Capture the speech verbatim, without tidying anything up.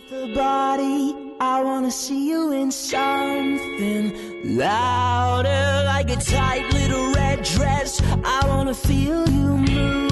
The body, I wanna see you in something louder, like a tight little red dress. I wanna feel you move.